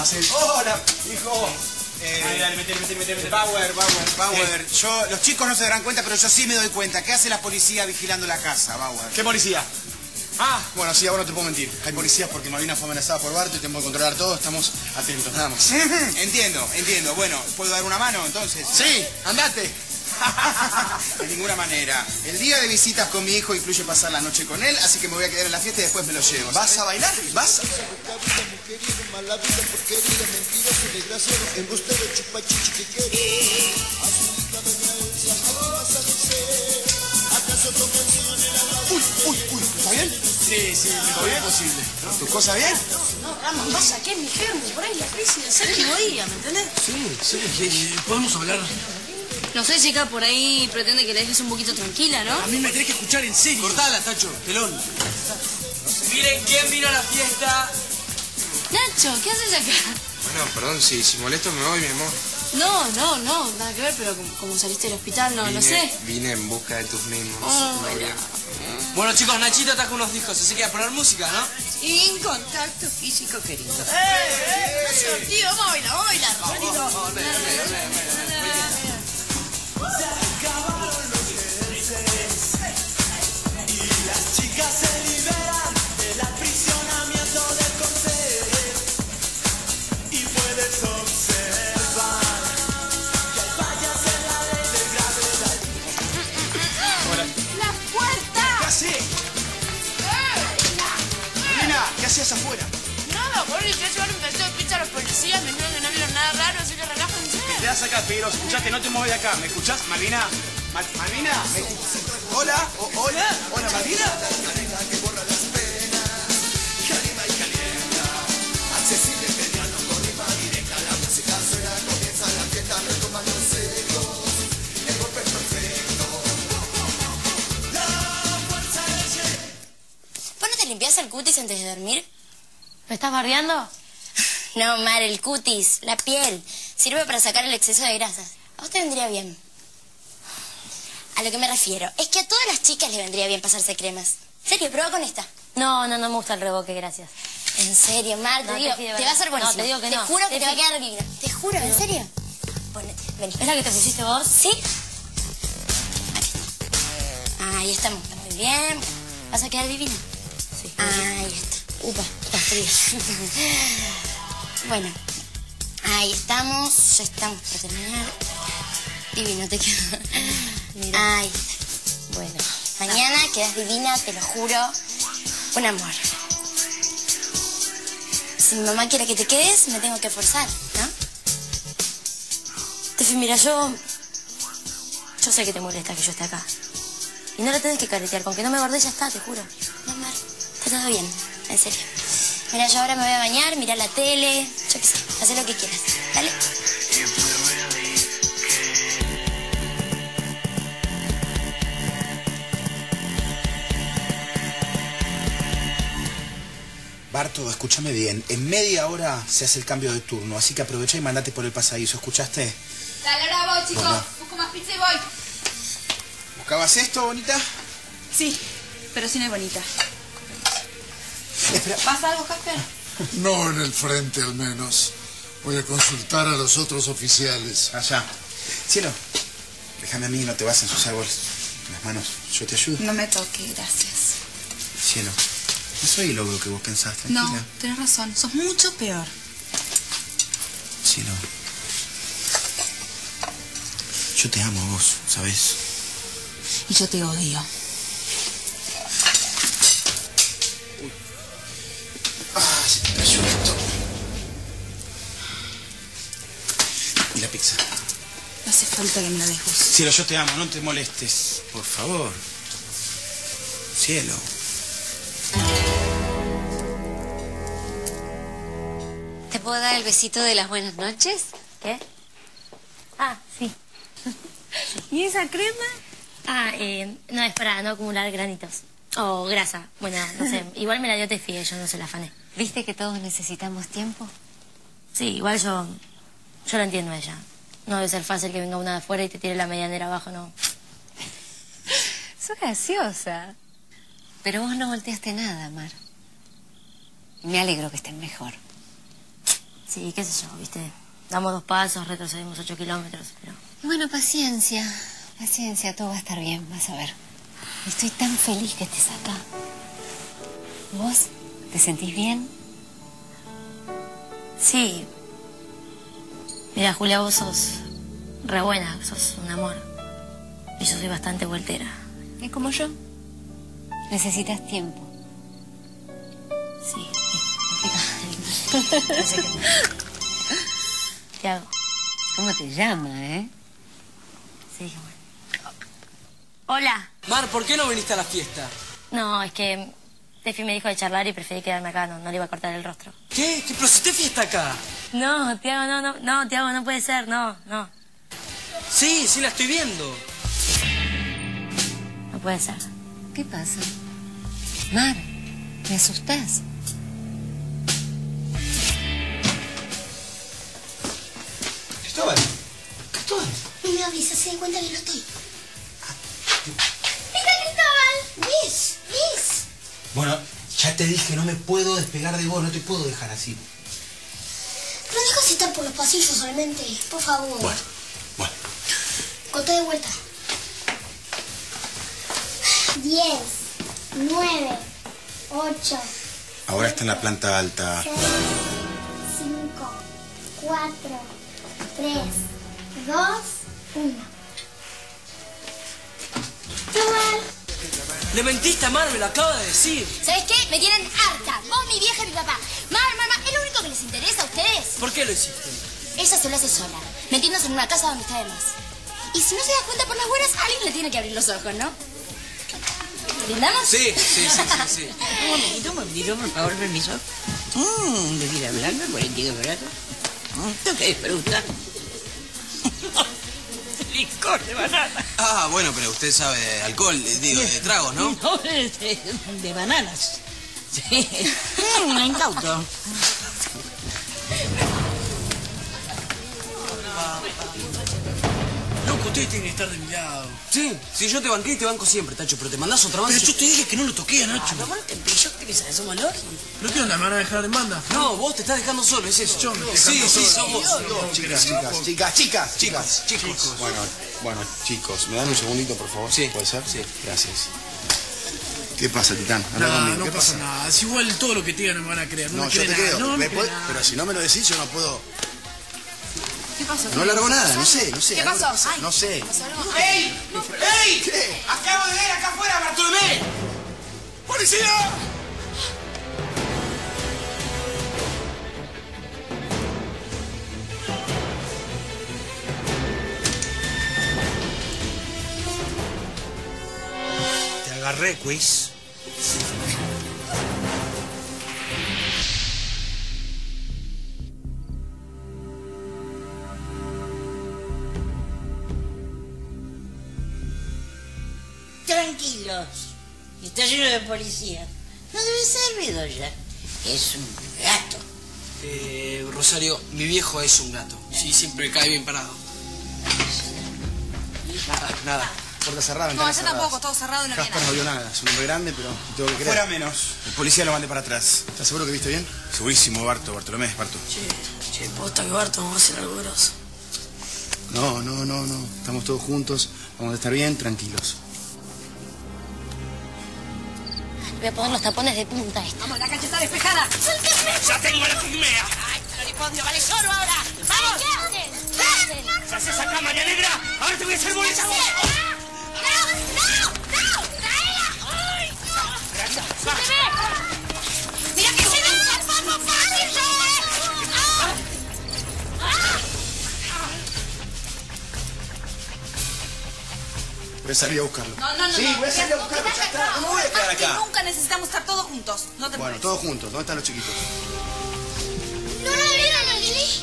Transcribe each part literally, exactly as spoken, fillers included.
Marcel. Hola, hijo. Eh, Ay, dale, metele, metele, metele, metele. Bauer, Bauer, Bauer. Yo, los chicos no se darán cuenta, pero yo sí me doy cuenta. ¿Qué hace la policía vigilando la casa, Bauer? ¿Qué policía? Ah, bueno, sí, ahora no te puedo mentir. Hay policías porque Malvina fue amenazada por Barto y tenemos que controlar todo. Estamos atentos, nada más. Entiendo, entiendo. Bueno, ¿puedo dar una mano entonces? Sí, andate. De ninguna manera. El día de visitas con mi hijo incluye pasar la noche con él, así que me voy a quedar en la fiesta y después me lo llevo. ¿Vas a bailar? ¿Vas? Uy, uy, uy, ¿está bien? Sí, sí, Todo bien posible. ¿Tu cosa bien? No, Ramón, vas a qué, mi germo, por ahí la crisis del séptimo día, ¿me entendés? Sí, sí, sí. ¿Podemos hablar? No sé, chica, por ahí pretende que la dejes un poquito tranquila, ¿no? A mí me tenés que escuchar en serio. Cortala, Tacho, telón. Miren quién vino a la fiesta. Nacho, ¿qué haces acá? Bueno, perdón, si, si molesto me voy, mi amor. No, no, no, nada que ver, pero como, como saliste del hospital, no, vine, no sé. Vine en busca de tus mismos. Oh, Gloria. Bueno, chicos, Nachito trajo unos discos, así que a poner música, ¿no? Sin contacto físico, querido. ¡Eh, eh! No se tío, vamos a bailar, vamos a bailar, Roberto. Se acabaron los meses y las chicas se liberan del aprisionamiento del corset y puedes observar que hay fallas en la ley de gravedad. ¡La puerta! ¿Qué haces? Malvina, ¿qué hacías afuera? Nada, boludo, yo llevar un pedazo de pizza a los policías, me dijeron que no vieron nada raro, así que relájense. Te das acá, Pedro. Escuchaste, no te mueves de acá. ¿Me escuchás, Malvina? Mal- Malvina, ¿me- Hola, o- hola, hola, Malvina. ¿Vos no te limpias el cutis antes de dormir? ¿Me estás bardeando? No, Mar, el cutis, la piel. Sirve para sacar el exceso de grasas. A vos te vendría bien. A lo que me refiero es que a todas las chicas les vendría bien pasarse cremas. En serio, prueba con esta. No, no, no me gusta el reboque, gracias. En serio, Mar, te No, te digo, pido te, verdad. va a hacer buenísimo. No, te digo que Te no. juro que Te te va a fi- quedar divino. Te juro, ¿en serio? Ponete, vení. ¿Es la que te pusiste vos? ¿Sí? Ahí estamos, está muy bien. ¿Vas a quedar divina? Sí. Ahí está. Upa, está fría. Bueno, ahí estamos, ya estamos para terminar. Divino te queda. Mira. Ahí está. Bueno. Mañana quedas divina, te lo juro. Un amor. Si mi mamá quiere que te quedes, me tengo que forzar, ¿no? Tefi, mira, yo... Yo sé que te molesta que yo esté acá. Y no la tenés que caretear. Con que no me guardé ya está, te juro. No, Mar, está todo bien, en serio. Mira, yo ahora me voy a bañar, mirar la tele, yo qué sé, hacer lo que quieras. Dale. Barto, escúchame bien. En media hora se hace el cambio de turno, así que aprovecha y mandate por el pasadizo. ¿Escuchaste? Dale, ahora voy, chicos. Bueno. Busco más pizza y voy. ¿Buscabas esto, bonita? Sí, pero sí no es bonita. Espera. ¿Pasa algo, Casper? No en el frente, al menos. Voy a consultar a los otros oficiales. Allá. Cielo, déjame a mí, no te vas a ensuciar vos las manos. Yo te ayudo. No me toque, gracias. Cielo, no soy el ogro que vos pensás, tranquila. No, tenés razón. Sos mucho peor. Cielo, yo te amo a vos, ¿sabés? Y yo te odio. Ah, se te cayó esto. Y la pizza. No hace falta que me la des vos. Cielo, yo te amo, no te molestes, por favor. Cielo. ¿Te puedo dar el besito de las buenas noches? ¿Qué? Ah, sí. ¿Y esa crema? Ah, eh, no, es para no acumular granitos. O grasa. Bueno, no sé. Igual me la dio Tefi, yo no se la afané. ¿Viste que todos necesitamos tiempo? Sí, igual yo... Yo la entiendo a ella. No debe ser fácil que venga una de afuera y te tire la medianera abajo, no. Sos graciosa. Pero vos no volteaste nada, Mar. Me alegro que estén mejor. Sí, qué sé yo, viste. Damos dos pasos, retrocedemos ocho kilómetros, pero... Bueno, paciencia, paciencia, todo va a estar bien, vas a ver. Estoy tan feliz que estés acá. ¿Vos te sentís bien? Sí. Mira, Julia, vos sos re buena, sos un amor. Y yo soy bastante voltera. ¿Y como yo? Necesitas tiempo. Sí. No sé qué... ¿Qué hago? ¿Cómo te llama, eh? Sí, bueno. Hola. Mar, ¿por qué no viniste a la fiesta? No, es que Tefi me dijo de charlar y preferí quedarme acá, no, no le iba a cortar el rostro. ¿Qué? ¿Qué? Pero si Tefi está acá. No, Tiago, no, no, no, Tiago, no puede ser, no, no. Sí, sí la estoy viendo. No puede ser. ¿Qué pasa? Mar, me asustás. Cristóbal. Cristóbal. No me avisa, se da cuenta que no estoy. ¡Venga, Cristóbal! ¡Ves! ¿Ves? Bueno, ya te dije, no me puedo despegar de vos, no te puedo dejar así. Pero dejas estar por los pasillos solamente, por favor. Bueno, bueno. Contá de vuelta. Diez, nueve, ocho. Ahora está en la planta alta. Seis, cinco, cuatro, tres, dos, uno. Cristóbal. Le mentiste a Mar, me lo acaba de decir. ¿Sabes qué? Me tienen harta. Vos, mi vieja y mi papá. Mar, mamá, ¿es lo único que les interesa a ustedes? ¿Por qué lo hiciste? Ella se lo hace sola, metiéndose en una casa donde está de más. Y si no se da cuenta por las buenas, alguien le tiene que abrir los ojos, ¿no? ¿Entendamos? Sí, sí, sí, sí, sí. Un momentito, un momentito, por favor, permiso. Mmm, bebida blanca, cuarenta y dos grados. ¿Tú qué disfrutas? Licor de banana. Ah, bueno, pero usted sabe de alcohol, digo, de tragos, ¿no? No, de, de bananas. Sí. Mm, incauto. Loco, ustedes tienen que estar de mi lado. Sí, si yo te banqué y te banco siempre, Tacho, pero te mandás otra banda. Pero yo te dije que no lo toqué a Nacho. No, bueno, te pillo, ¿qué pensás? ¿Somos lógicos? ¿Pero qué onda? ¿Me van a dejar en banda? No, vos te estás dejando solo, es eso. Yo me estoy Sí, dejando sí, solo. sos vos. Chicas, chicas, chicas, chicas, chicas. Chicos. Bueno, bueno, chicos, ¿me dan un segundito, por favor? Sí. ¿Puede ser? Sí. Gracias. ¿Qué pasa, Titán? Habla No, conmigo. no ¿Qué pasa nada. Es igual todo lo que te digan no me van a creer. No, No, me yo creen te nada. creo. No Me me puede- creen nada. pero si no me lo decís, yo no puedo. ¿Qué pasó? No largo nada, no sé, no sé. ¿Qué algo le pasó? pasa, Ay, No sé. ¡Ey! ¡Ey! ¿Qué? Acabo de ver acá afuera a Bartolomé. ¡Policía! Te agarré, quiz. Tranquilos. Está lleno de policía. No debe ser Bedoya. Es un gato. Eh, Rosario, mi viejo es un gato. Sí, siempre cae bien parado. Nada, nada. Puerta cerrada, No, ventanas yo cerradas. tampoco, todo cerrado y no había Jasper no nadie. vio nada. Es un hombre grande, pero tengo que creer. Fuera menos. El policía lo mandé para atrás. ¿Estás seguro que viste bien? Segurísimo, Barto. Bartolomé, Barto. Che, che, posta que Barto vamos a hacer algo grosso. No, no, no, no. Estamos todos juntos. Vamos a estar bien, tranquilos. Voy a poner los tapones de punta esta. Vamos, la cancha está despejada. ¡Ya tengo la pigmea! ¡Ay, floripondio, vale lloro ahora! ¡Vamos! ¿Qué hacen? ¿Qué hacen? ¿Se hace esa cámara negra? ¡Ahora te voy a hacer bolsa! ¡No! ¡No! ¡No! ¡Traela! ¡Ay! ¡Se ve! ¡Mira que se ve! ¡Vamos, fácil, yo! ¡Ah! ¡Ah! Voy a salir a buscarlo. No, no, no. Sí, no. voy a salir a buscarlo. Ya está. No me voy a quedar Más que acá. nunca necesitamos estar todos juntos. No te Bueno, preocupes. todos juntos. ¿Dónde están los chiquitos? ¿No lo vieron, Lili?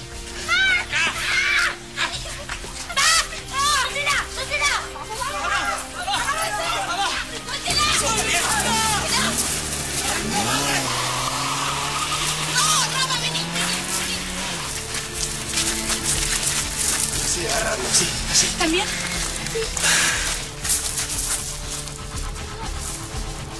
Sí, agarrarlo. Sí, así. ¿También?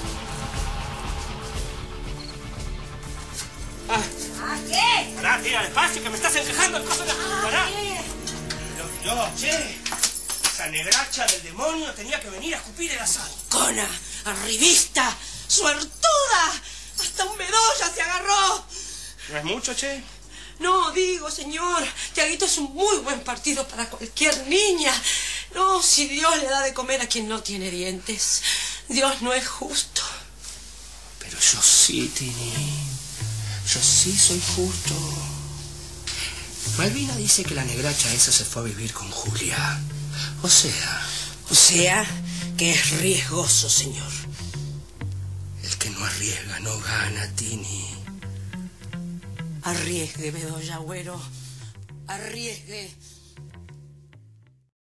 Gracias. despacio, que me estás encajando el coso de la... Pará. Pero Dios, che. Esa negracha del demonio tenía que venir a escupir el asado. Cona, arribista, suertuda. Hasta un bedoya se agarró. ¿No es mucho, che? No, digo, señor, Tiaguito es un muy buen partido para cualquier niña. No, si Dios le da de comer a quien no tiene dientes, Dios no es justo. Pero yo sí, Tini. Yo sí soy justo. Malvina dice que la negracha esa se fue a vivir con Julia. O sea... O sea, que es riesgoso, señor. El que no arriesga no gana, Tini. Arriesgue, bedoya, güero. Arriesgue.